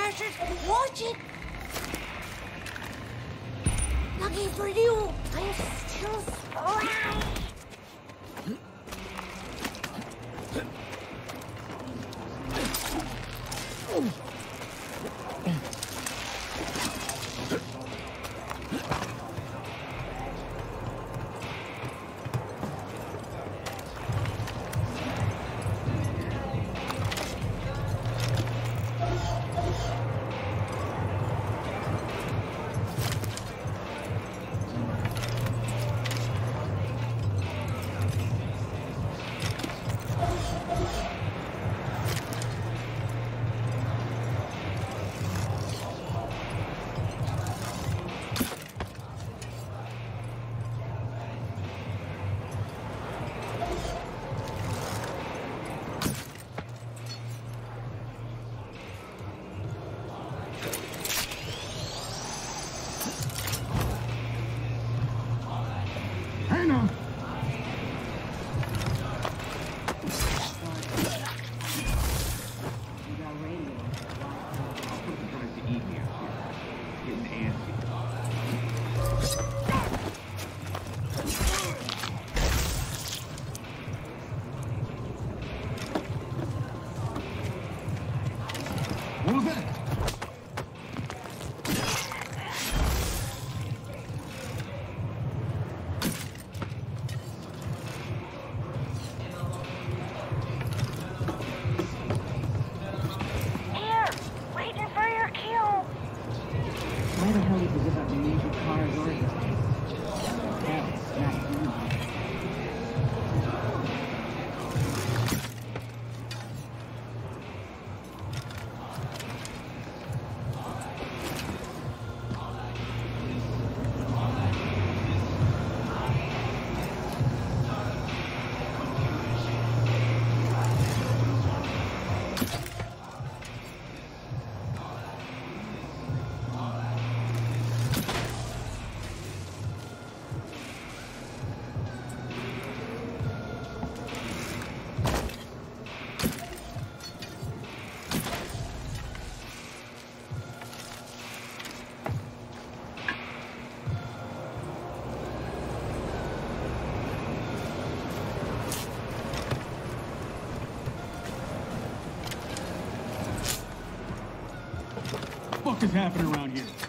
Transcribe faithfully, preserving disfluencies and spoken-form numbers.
Ashes, watch it! Lagi for you! I'm still alive! What was that? Here! Waiting for your cue! Why the hell did you give up the major cars or Hell, not you. What the fuck is happening around here?